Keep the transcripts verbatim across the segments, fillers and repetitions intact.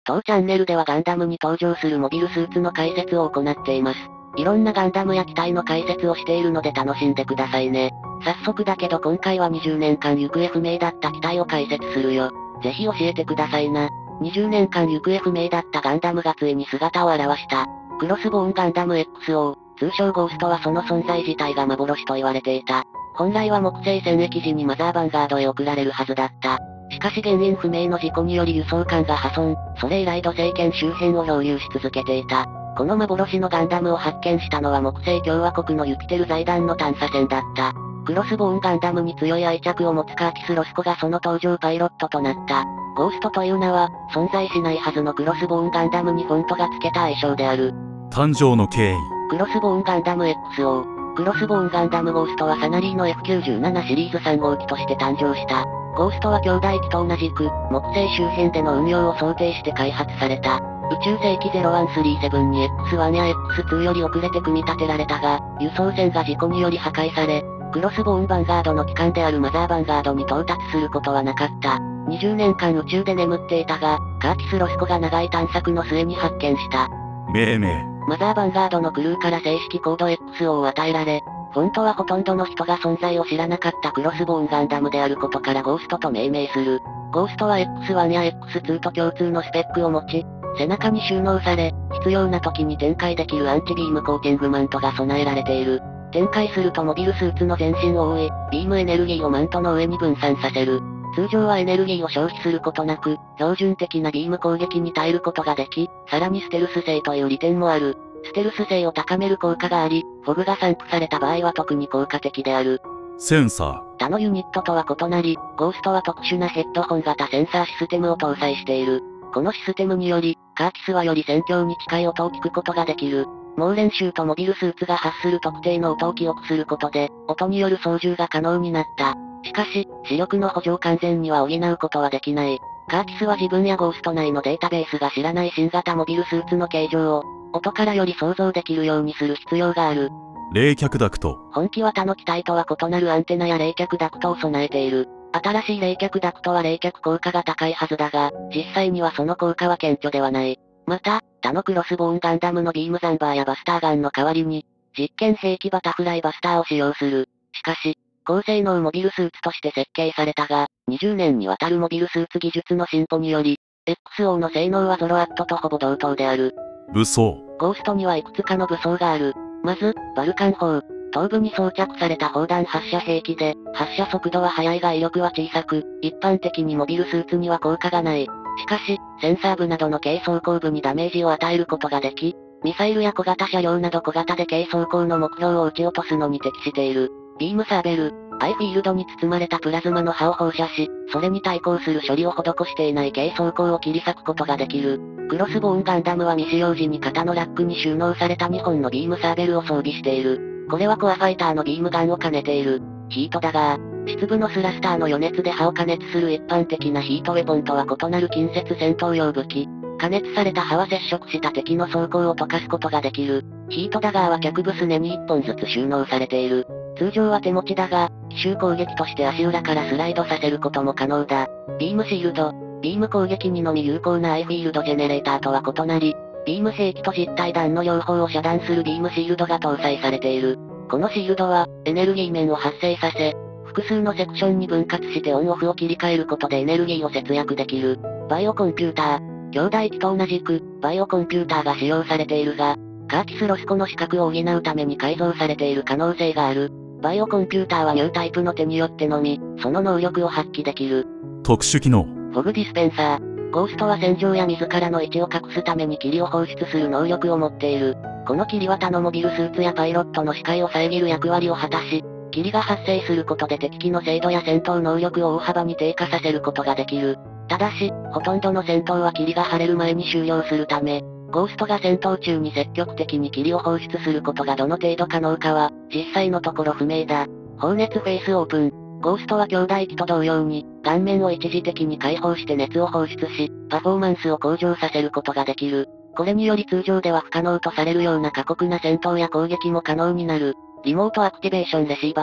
当チャンネルではガンダムに登場するモビルスーツの解説を行っています。いろんなガンダムや機体の解説をしているので楽しんでくださいね。早速だけど今回はにじゅうねんかん行方不明だった機体を解説するよ。ぜひ教えてくださいな。にじゅうねんかん行方不明だったガンダムがついに姿を現した。クロスボーンガンダム エックスオー、通称ゴーストはその存在自体が幻と言われていた。本来は木星戦役時にマザーバンガードへ送られるはずだった。しかし原因不明の事故により輸送艦が破損、それ以来土星圏周辺を漂流し続けていた。この幻のガンダムを発見したのは木星共和国のユピテル財団の探査船だった。クロスボーンガンダムに強い愛着を持つカーティス・ロスコがその登場パイロットとなった。ゴーストという名は、存在しないはずのクロスボーンガンダムにフォントが付けた愛称である。 誕生の経緯。 クロスボーンガンダム エックスオー。クロスボーンガンダムゴーストはサナリーの エフきゅうじゅうなな シリーズさん号機として誕生した。ゴーストは兄弟機と同じく、木星周辺での運用を想定して開発された。宇宙世紀ゼロワンスリーセブンに エックスワン や エックスツー より遅れて組み立てられたが、輸送船が事故により破壊され、クロスボーンヴァンガードの機関であるマザーヴァンガードに到達することはなかった。にじゅうねんかん宇宙で眠っていたが、カーティス・ロスコが長い探索の末に発見した。 命名。 マザーヴァンガードのクルーから正式コード エックスオー を与えられ、フォントはほとんどの人が存在を知らなかったクロスボーンガンダムであることからゴーストと命名する。ゴーストは エックスワン や エックスツー と共通のスペックを持ち、背中に収納され、必要な時に展開できるアンチビームコーティングマントが備えられている。展開するとモビルスーツの全身を覆い、ビームエネルギーをマントの上に分散させる。通常はエネルギーを消費することなく、標準的なビーム攻撃に耐えることができ、さらにステルス性という利点もある。ステルス性を高める効果があり、フォグが散布された場合は特に効果的である。 センサー。 他のユニットとは異なり、ゴーストは特殊なヘッドホン型センサーシステムを搭載している。このシステムにより、カーティスはより戦況に近い音を聞くことができる。猛練習とモビルスーツが発する特定の音を記憶することで、音による操縦が可能になった。しかし、視力の補助を完全には補うことはできない。カーティスは自分やゴースト内のデータベースが知らない新型モビルスーツの形状を、音からより想像できるようにする必要がある。 冷却ダクト。 本機は他の機体とは異なるアンテナや冷却ダクトを備えている。新しい冷却ダクトは冷却効果が高いはずだが、実際にはその効果は顕著ではない。また、他のクロスボーンガンダムのビームザンバーやバスターガンの代わりに、実験兵器バタフライバスターを使用する。しかし、高性能モビルスーツとして設計されたが、にじゅうねんにわたるモビルスーツ技術の進歩により、エックスオー の性能はゾロアットとほぼ同等である。 武装。 ゴーストにはいくつかの武装がある。まず、バルカン砲。頭部に装着された砲弾発射兵器で、発射速度は速いが威力は小さく、一般的にモビルスーツには効果がない。しかし、センサー部などの軽装甲部にダメージを与えることができ、ミサイルや小型車両など小型で軽装甲の目標を撃ち落とすのに適している。ビームサーベル。アイフィールドに包まれたプラズマの刃を放射し、それに対抗する処理を施していない軽装甲を切り裂くことができる。クロスボーンガンダムは未使用時に肩のラックに収納されたにほんのビームサーベルを装備している。これはコアファイターのビームガンを兼ねている。ヒートダガー。質部のスラスターの余熱で刃を加熱する一般的なヒートウェポンとは異なる近接戦闘用武器。加熱された刃は接触した敵の装甲を溶かすことができる。ヒートダガーは脚部すねにいっぽんずつ収納されている。通常は手持ちだが、奇襲攻撃として足裏からスライドさせることも可能だ。ビームシールド。ビーム攻撃にのみ有効なアイフィールドジェネレーターとは異なり、ビーム兵器と実体弾の両方を遮断するビームシールドが搭載されている。このシールドは、エネルギー面を発生させ、複数のセクションに分割してオンオフを切り替えることでエネルギーを節約できる。バイオコンピューター。兄弟機と同じく、バイオコンピューターが使用されているが、カーティス・ロスコの資格を補うために改造されている可能性がある。バイオコンピューターはニュータイプの手によってのみ、その能力を発揮できる。 特殊機能。 フォグディスペンサー。ゴーストは戦場や自らの位置を隠すために霧を放出する能力を持っている。この霧は他のモビルスーツやパイロットの視界を遮る役割を果たし、霧が発生することで敵機の精度や戦闘能力を大幅に低下させることができる。ただし、ほとんどの戦闘は霧が晴れる前に終了するため、ゴーストが戦闘中に積極的に霧を放出することがどの程度可能かは、実際のところ不明だ。放熱フェイスオープン。ゴーストは兄弟機と同様に、顔面を一時的に開放して熱を放出し、パフォーマンスを向上させることができる。これにより通常では不可能とされるような過酷な戦闘や攻撃も可能になる。リモートアクティベーションレシーバー。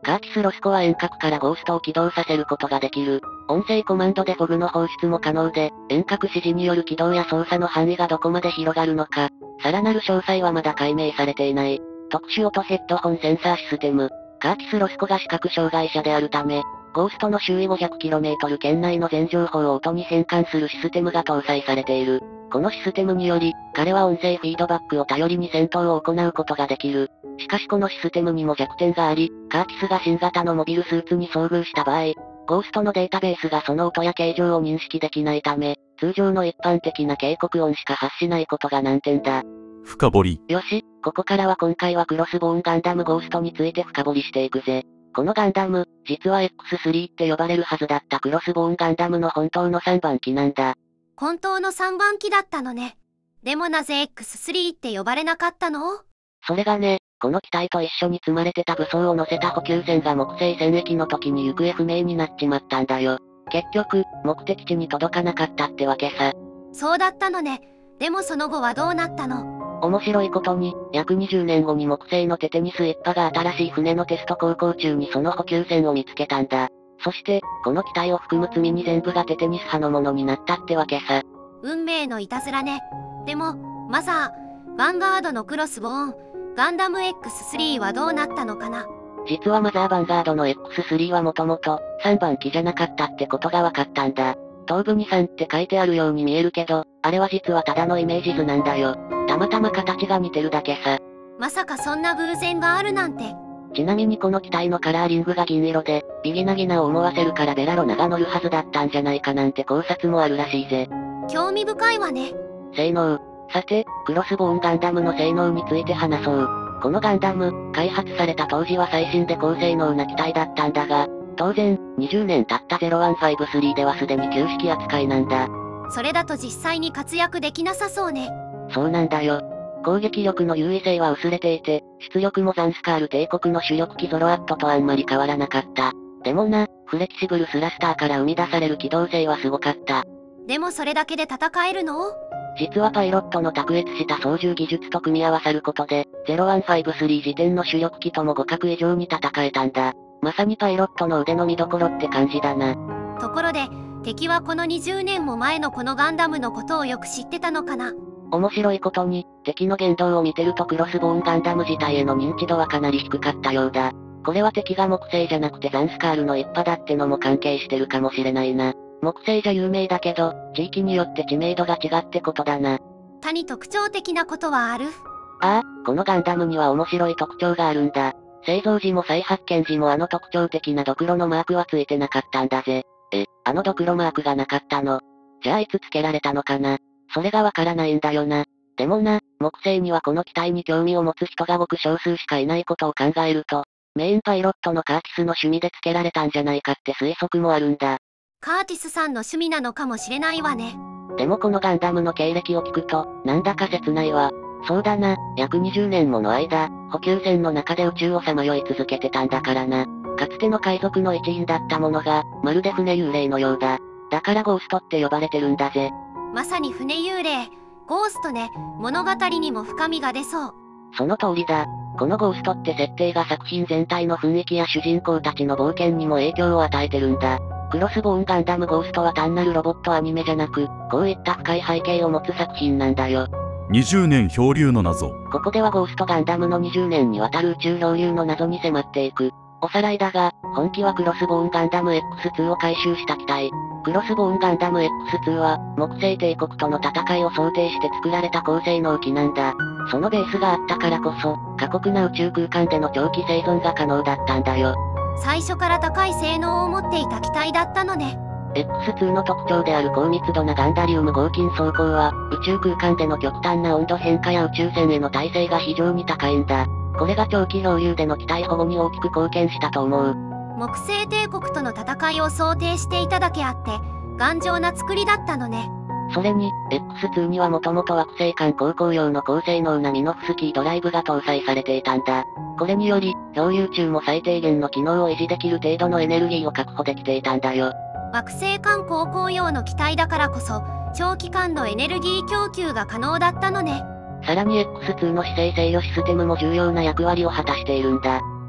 カーティス・ロスコは遠隔からゴーストを起動させることができる。音声コマンドでフォグの放出も可能で、遠隔指示による起動や操作の範囲がどこまで広がるのか、さらなる詳細はまだ解明されていない。特殊音ヘッドホンセンサーシステム。カーティス・ロスコが視覚障害者であるため、ゴーストの周囲 ごひゃくキロメートル 圏内の全情報を音に変換するシステムが搭載されている。このシステムにより、彼は音声フィードバックを頼りに戦闘を行うことができる。しかしこのシステムにも弱点があり、カーティスが新型のモビルスーツに遭遇した場合、ゴーストのデータベースがその音や形状を認識できないため、通常の一般的な警告音しか発しないことが難点だ。 深掘り。 よし、ここからは今回はクロスボーンガンダムゴーストについて深掘りしていくぜ。このガンダム、実は エックススリー って呼ばれるはずだったクロスボーンガンダムの本当のさんばん機なんだ。 本当のさんばん機だったのね。でもなぜ エックススリー って呼ばれなかったの？ それがね、この機体と一緒に積まれてた武装を乗せた補給船が木星戦役の時に行方不明になっちまったんだよ。結局、目的地に届かなかったってわけさ。 そうだったのね。でもその後はどうなったの？ 面白いことに、約にじゅうねんごに木星のテテニス一派が新しい船のテスト航行中にその補給船を見つけたんだ。そして、この機体を含む積みに全部がテテニス派のものになったってわけさ。 運命のいたずらね。でも、マザー、ヴァンガードのクロスボーン、ガンダム エックススリー はどうなったのかな？ 実はマザーヴァンガードの エックススリー はもともと、さんばん機じゃなかったってことが分かったんだ。頭部にさんって書いてあるように見えるけど、あれは実はただのイメージ図なんだよ。たまたま形が似てるだけさ。 まさかそんな偶然があるなんて。 ちなみにこの機体のカラーリングが銀色で、ビギナギナを思わせるからベラロナが乗るはずだったんじゃないかなんて考察もあるらしいぜ。 興味深いわね。 性能。さて、クロスボーンガンダムの性能について話そう。このガンダム、開発された当時は最新で高性能な機体だったんだが、当然、にじゅうねん経ったゼロワンファイブスリーではすでに旧式扱いなんだ。 それだと実際に活躍できなさそうね。 そうなんだよ。攻撃力の優位性は薄れていて、出力もザンスカール帝国の主力機ゾロアットとあんまり変わらなかった。でもな、フレキシブルスラスターから生み出される機動性はすごかった。 でもそれだけで戦えるの？ 実はパイロットの卓越した操縦技術と組み合わさることで、ゼロワンファイブスリー時点の主力機とも互角以上に戦えたんだ。まさにパイロットの腕の見どころって感じだな。 ところで、敵はこのにじゅうねんも前のこのガンダムのことをよく知ってたのかな？ 面白いことに、敵の言動を見てるとクロスボーンガンダム自体への認知度はかなり低かったようだ。これは敵が木星じゃなくてザンスカールの一派だってのも関係してるかもしれないな。木星じゃ有名だけど、地域によって知名度が違ってことだな。 他に特徴的なことはある？ ああ、このガンダムには面白い特徴があるんだ。製造時も再発見時もあの特徴的なドクロのマークはついてなかったんだぜ。え、あのドクロマークがなかったの？じゃあいつつけられたのかな？それがわからないんだよな。でもな、木星にはこの機体に興味を持つ人がごく少数しかいないことを考えると、メインパイロットのカーティスの趣味でつけられたんじゃないかって推測もあるんだ。 カーティスさんの趣味なのかもしれないわね。 でもこのガンダムの経歴を聞くと、なんだか切ないわ。そうだな、約にじゅうねんもの間、補給船の中で宇宙をさまよい続けてたんだからな。かつての海賊の一員だったものが、まるで船幽霊のようだ。だからゴーストって呼ばれてるんだぜ。 まさに船幽霊、ゴーストね、物語にも深みが出そう。 その通りだ。このゴーストって設定が作品全体の雰囲気や主人公たちの冒険にも影響を与えてるんだ。クロスボーンガンダムゴーストは単なるロボットアニメじゃなく、こういった深い背景を持つ作品なんだよ。 にじゅうねん漂流の謎。 ここではゴーストガンダムのにじゅうねんにわたる宇宙漂流の謎に迫っていく。おさらいだが、本機はクロスボーンガンダム エックスツー を回収した機体。クロスボーンガンダム エックスツー は、木星帝国との戦いを想定して作られた高性能機なんだ。そのベースがあったからこそ、過酷な宇宙空間での長期生存が可能だったんだよ。 最初から高い性能を持っていた機体だったのね。 エックスツー の特徴である高密度なガンダリウム合金装甲は、宇宙空間での極端な温度変化や宇宙船への耐性が非常に高いんだ。これが長期漂流での機体保護に大きく貢献したと思う。 木星帝国との戦いを想定していただけあって、頑丈な作りだったのね。 それに、エックスツー にはもともと惑星間航行用の高性能なミノフスキードライブが搭載されていたんだ。これにより、漂流中も最低限の機能を維持できる程度のエネルギーを確保できていたんだよ。 惑星間航行用の機体だからこそ、長期間のエネルギー供給が可能だったのね。 さらに エックスツー の姿勢制御システムも重要な役割を果たしているんだ。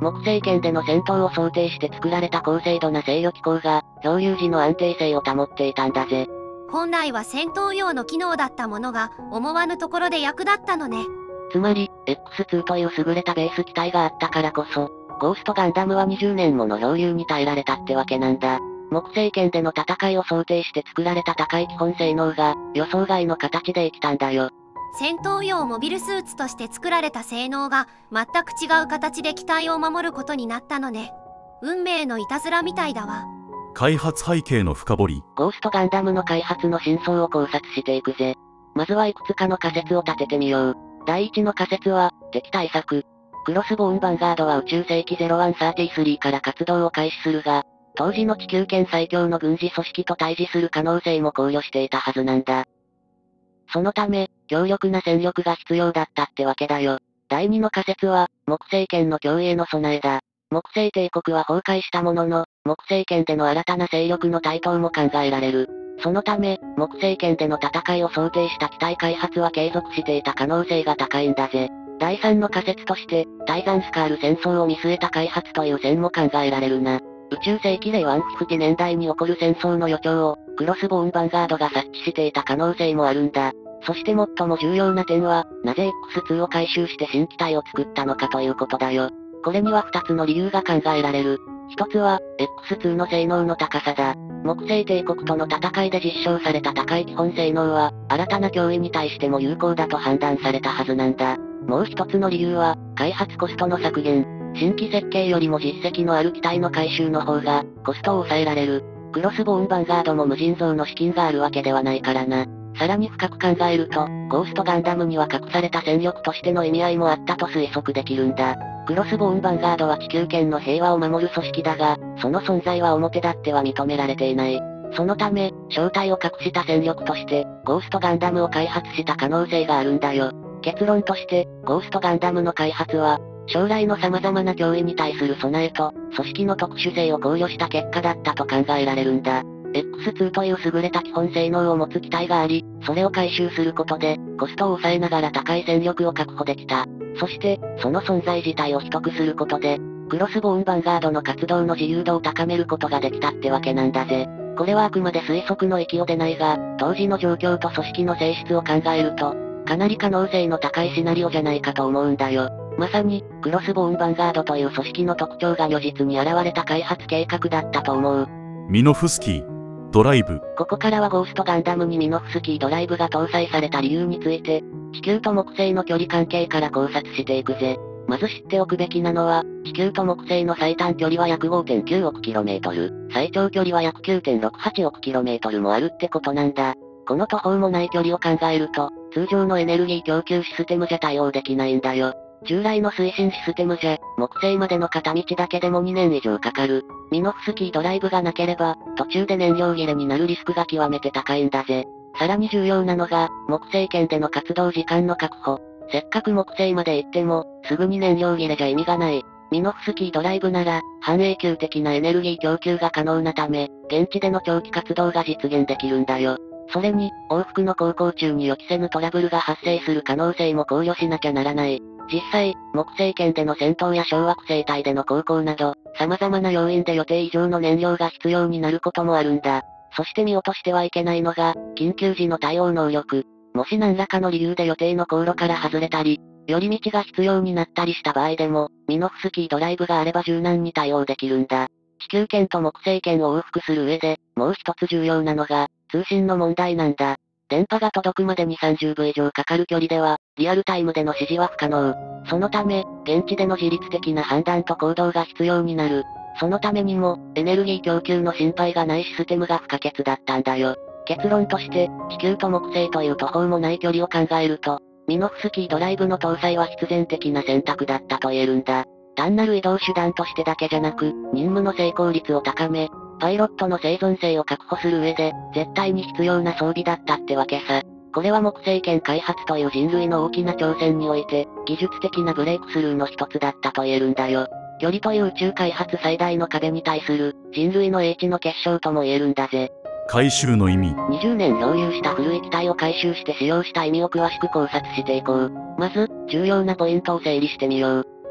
木星圏での戦闘を想定して作られた高精度な制御機構が、漂流時の安定性を保っていたんだぜ。 本来は戦闘用の機能だったものが、思わぬところで役立ったのね。 つまり、エックスツー という優れたベース機体があったからこそ、ゴーストガンダムはにじゅうねんもの漂流に耐えられたってわけなんだ。木星圏での戦いを想定して作られた高い基本性能が、予想外の形で生きたんだよ。 戦闘用モビルスーツとして作られた性能が、全く違う形で機体を守ることになったのね。運命のいたずらみたいだわ。 開発背景の深掘り。 ゴーストガンダムの開発の真相を考察していくぜ。まずはいくつかの仮説を立ててみよう。第一の仮説は、敵対策。クロスボーンヴァンガードは宇宙世紀ゼロワンサーティスリーから活動を開始するが、当時の地球圏最強の軍事組織と対峙する可能性も考慮していたはずなんだ。そのため、強力な戦力が必要だったってわけだよ。第二の仮説は、木星圏の脅威への備えだ。木星帝国は崩壊したものの、木星圏での新たな勢力の台頭も考えられる。そのため、木星圏での戦いを想定した機体開発は継続していた可能性が高いんだぜ。第三の仮説として、タイザンスカール戦争を見据えた開発という線も考えられるな。宇宙世紀レイワンフィフティ年代に起こる戦争の予兆を、クロスボーンヴァンガードが察知していた可能性もあるんだ。そして最も重要な点は、なぜ エックスツー を回収して新機体を作ったのかということだよ。これには二つの理由が考えられる。一つは、エックスツー の性能の高さだ。木星帝国との戦いで実証された高い基本性能は、新たな脅威に対しても有効だと判断されたはずなんだ。もう一つの理由は、開発コストの削減。新規設計よりも実績のある機体の回収の方が、コストを抑えられる。クロスボーンヴァンガードも無尽蔵の資金があるわけではないからな。さらに深く考えると、ゴーストガンダムには隠された戦力としての意味合いもあったと推測できるんだ。クロスボーンヴァンガードは地球圏の平和を守る組織だが、その存在は表立っては認められていない。そのため、正体を隠した戦力として、ゴーストガンダムを開発した可能性があるんだよ。結論として、ゴーストガンダムの開発は、将来の様々な脅威に対する備えと、組織の特殊性を考慮した結果だったと考えられるんだ。エックスツー という優れた基本性能を持つ機体があり、それを回収することで、コストを抑えながら高い戦力を確保できた。そして、その存在自体を取得することで、クロスボーンヴァンガードの活動の自由度を高めることができたってわけなんだぜ。これはあくまで推測の域をでないが、当時の状況と組織の性質を考えると、かなり可能性の高いシナリオじゃないかと思うんだよ。まさに、クロスボーンヴァンガードという組織の特徴が如実に現れた開発計画だったと思う。 ミノフスキー、ドライブ。 ここからはゴーストガンダムにミノフスキードライブが搭載された理由について、地球と木星の距離関係から考察していくぜ。まず知っておくべきなのは、地球と木星の最短距離は約 ごてんきゅうおくキロメートル、最長距離は約 きゅうてんろくはちおくキロメートルもあるってことなんだ。この途方もない距離を考えると、通常のエネルギー供給システムじゃ対応できないんだよ。従来の推進システムじゃ、木星までの片道だけでもにねん以上かかる。ミノフスキードライブがなければ、途中で燃料切れになるリスクが極めて高いんだぜ。さらに重要なのが、木星圏での活動時間の確保。せっかく木星まで行っても、すぐに燃料切れじゃ意味がない。ミノフスキードライブなら、半永久的なエネルギー供給が可能なため、現地での長期活動が実現できるんだよ。それに、往復の航行中に予期せぬトラブルが発生する可能性も考慮しなきゃならない。実際、木星圏での戦闘や小惑星帯での航行など、様々な要因で予定以上の燃料が必要になることもあるんだ。そして見落としてはいけないのが、緊急時の対応能力。もし何らかの理由で予定の航路から外れたり、寄り道が必要になったりした場合でも、ミノフスキードライブがあれば柔軟に対応できるんだ。地球圏と木星圏を往復する上で、もう一つ重要なのが、通信の問題なんだ。電波が届くまでにさんじゅうぶ以上かかる距離では、リアルタイムでの指示は不可能。そのため、現地での自律的な判断と行動が必要になる。そのためにも、エネルギー供給の心配がないシステムが不可欠だったんだよ。結論として、地球と木星という途方もない距離を考えると、ミノフスキードライブの搭載は必然的な選択だったと言えるんだ。単なる移動手段としてだけじゃなく、任務の成功率を高め、パイロットの生存性を確保する上で、絶対に必要な装備だったってわけさ。これは木星圏開発という人類の大きな挑戦において、技術的なブレイクスルーの一つだったと言えるんだよ。距離という宇宙開発最大の壁に対する、人類の英知の結晶とも言えるんだぜ。 回収の意味。 にじゅうねん漂流した古い機体を回収して使用した意味を詳しく考察していこう。まず、重要なポイントを整理してみよう。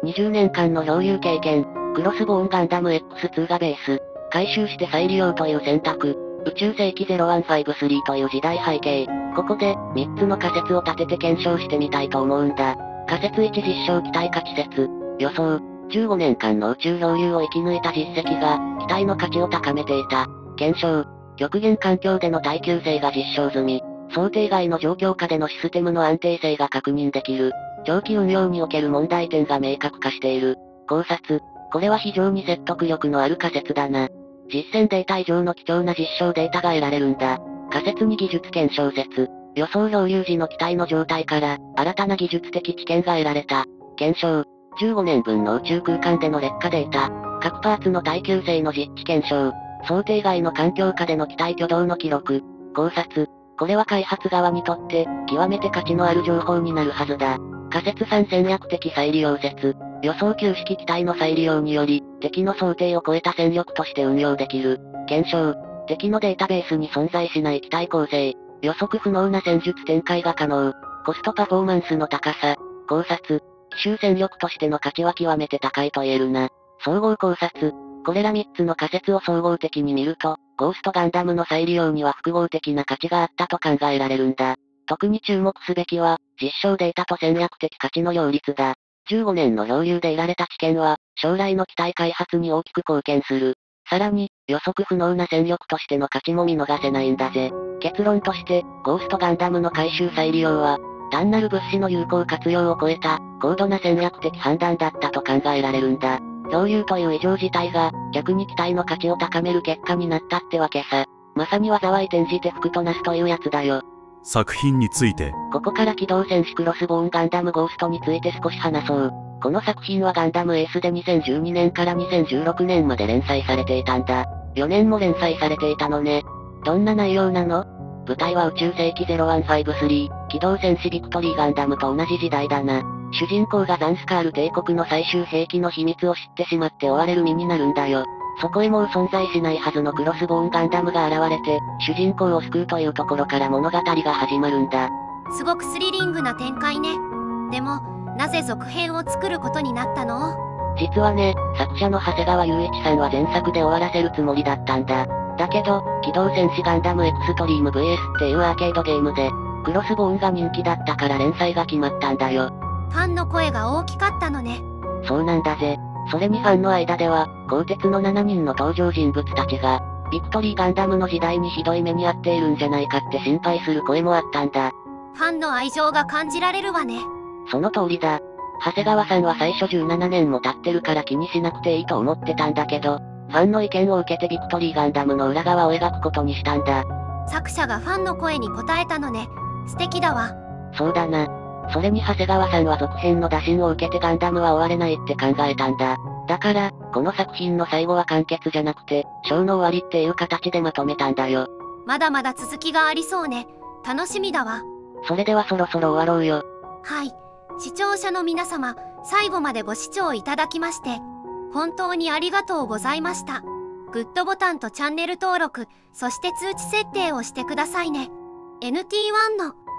にじゅうねんかんの漂流経験、クロスボーンガンダム エックスツー がベース、回収して再利用という選択、宇宙世紀ゼロワンファイブスリーという時代背景。ここで、みっつの仮説を立てて検証してみたいと思うんだ。仮説いち実証機体価値説。予想。じゅうごねんかんの宇宙漂流を生き抜いた実績が、機体の価値を高めていた。検証。極限環境での耐久性が実証済み。想定外の状況下でのシステムの安定性が確認できる。長期運用における問題点が明確化している。考察。これは非常に説得力のある仮説だな。実践データ以上の貴重な実証データが得られるんだ。仮説に技術検証説。予想漂流時の機体の状態から、新たな技術的知見が得られた。検証。じゅうごねんぶんの宇宙空間での劣化データ。各パーツの耐久性の実地検証。想定外の環境下での機体挙動の記録。考察。これは開発側にとって、極めて価値のある情報になるはずだ。仮説さん戦略的再利用説。予想旧式機体の再利用により、敵の想定を超えた戦力として運用できる。検証。敵のデータベースに存在しない機体構成。予測不能な戦術展開が可能。コストパフォーマンスの高さ。考察。奇襲戦力としての価値は極めて高いと言えるな。総合考察。これらみっつの仮説を総合的に見ると、ゴーストガンダムの再利用には複合的な価値があったと考えられるんだ。特に注目すべきは、実証データと戦略的価値の両立だ。じゅうごねんの漂流で得られた知見は、将来の機体開発に大きく貢献する。さらに、予測不能な戦力としての価値も見逃せないんだぜ。結論として、ゴーストガンダムの回収再利用は、単なる物資の有効活用を超えた、高度な戦略的判断だったと考えられるんだ。漂流という異常事態が、逆に機体の価値を高める結果になったってわけさ。まさに災い転じて福となすというやつだよ。 作品について。 ここから機動戦士クロスボーンガンダムゴーストについて少し話そう。この作品はガンダムエースでにせんじゅうにねんからにせんじゅうろくねんまで連載されていたんだ。よねんも連載されていたのね。どんな内容なの？舞台は宇宙世紀ゼロワンファイブスリー、機動戦士ビクトリーガンダムと同じ時代だな。主人公がザンスカール帝国の最終兵器の秘密を知ってしまって追われる身になるんだよ。そこへもう存在しないはずのクロスボーンガンダムが現れて、主人公を救うというところから物語が始まるんだ。 すごくスリリングな展開ね。でも、なぜ続編を作ることになったの？ 実はね、作者の長谷川雄一さんは前作で終わらせるつもりだったんだ。だけど、機動戦士ガンダムエクストリーム ブイエス っていうアーケードゲームで、クロスボーンが人気だったから連載が決まったんだよ。 ファンの声が大きかったのね。 そうなんだぜ。それにファンの間では、鋼鉄のしちにんの登場人物たちが、ビクトリーガンダムの時代にひどい目に遭っているんじゃないかって心配する声もあったんだ。 ファンの愛情が感じられるわね。 その通りだ。長谷川さんは最初じゅうななねんも経ってるから気にしなくていいと思ってたんだけど、ファンの意見を受けてビクトリーガンダムの裏側を描くことにしたんだ。 作者がファンの声に応えたのね。素敵だわ。 そうだな。それに長谷川さんは続編の打診を受けてガンダムは終われないって考えたんだ。だから、この作品の最後は完結じゃなくて、ショーの終わりっていう形でまとめたんだよ。 まだまだ続きがありそうね。楽しみだわ。 それではそろそろ終わろうよ。 はい。視聴者の皆様、最後までご視聴いただきまして、本当にありがとうございました。グッドボタンとチャンネル登録、そして通知設定をしてくださいね。エヌティーワン の